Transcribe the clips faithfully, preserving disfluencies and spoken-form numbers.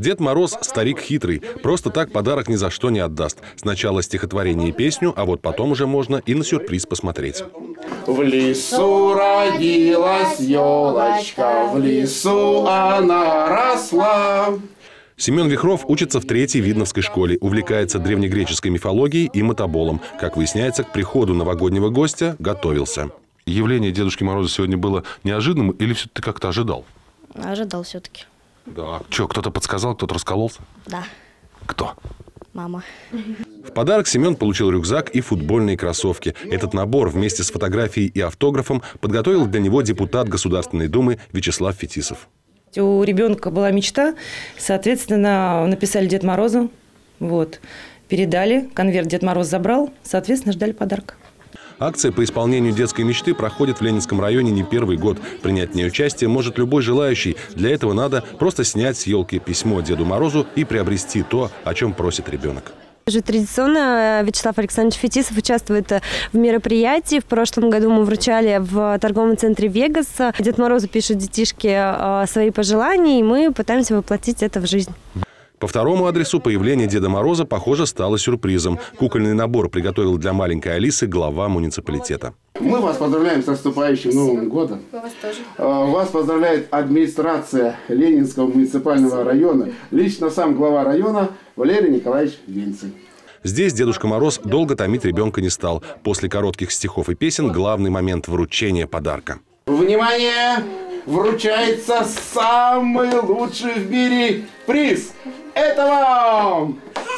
Дед Мороз – старик хитрый. Просто так подарок ни за что не отдаст. Сначала стихотворение и песню, а вот потом уже можно и на сюрприз посмотреть. В лесу родилась елочка, в лесу она росла. Семен Вихров учится в третьей Видновской школе, увлекается древнегреческой мифологией и мотоболом. Как выясняется, к приходу новогоднего гостя готовился. Явление Дедушки Мороза сегодня было неожиданным или все-таки ты как-то ожидал? Ожидал все-таки. Да. Что, кто-то подсказал, кто-то раскололся? Да. Кто? Мама. В подарок Семен получил рюкзак и футбольные кроссовки. Этот набор вместе с фотографией и автографом подготовил для него депутат Государственной Думы Вячеслав Фетисов. У ребенка была мечта, соответственно, написали Дед Морозу, вот, передали, конверт Дед Мороз забрал, соответственно, ждали подарка. Акция по исполнению детской мечты проходит в Ленинском районе не первый год. Принять в ней участие может любой желающий. Для этого надо просто снять с елки письмо Деду Морозу и приобрести то, о чем просит ребенок. Уже традиционно Вячеслав Александрович Фетисов участвует в мероприятии. В прошлом году мы вручали в торговом центре «Вегас». Дед Морозу пишет детишки свои пожелания, и мы пытаемся воплотить это в жизнь. По второму адресу появление Деда Мороза, похоже, стало сюрпризом. Кукольный набор приготовил для маленькой Алисы глава муниципалитета. Мы вас поздравляем с наступающим Новым годом. Вас тоже. Вас поздравляет администрация Ленинского муниципального района. Лично сам глава района Валерий Николаевич Венций. Здесь Дедушка Мороз долго томить ребенка не стал. После коротких стихов и песен главный момент вручения подарка. Внимание! Вручается самый лучший в мире приз! Это вам!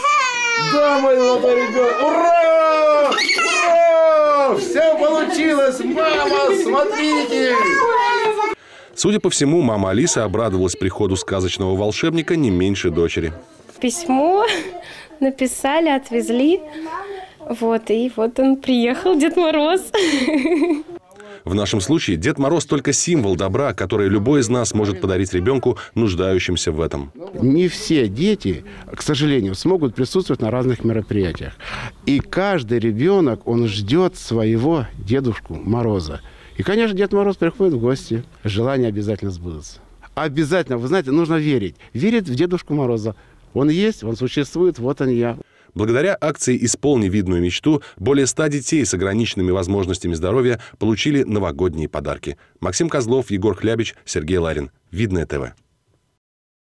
Да, мой золотой ребенок! Ура! Ура! Все получилось! Мама, смотрите! Судя по всему, мама Алиса обрадовалась приходу сказочного волшебника не меньше дочери. Письмо написали, отвезли. Вот, и вот он приехал, Дед Мороз. В нашем случае Дед Мороз только символ добра, который любой из нас может подарить ребенку, нуждающимся в этом. Не все дети, к сожалению, смогут присутствовать на разных мероприятиях. И каждый ребенок, он ждет своего Дедушку Мороза. И, конечно, Дед Мороз приходит в гости. Желания обязательно сбудутся. Обязательно, вы знаете, нужно верить. Верить в Дедушку Мороза. Он есть, он существует, вот он я. Благодаря акции «Исполни видную мечту» более ста детей с ограниченными возможностями здоровья получили новогодние подарки. Максим Козлов, Егор Хлябич, Сергей Ларин. Видное ТВ.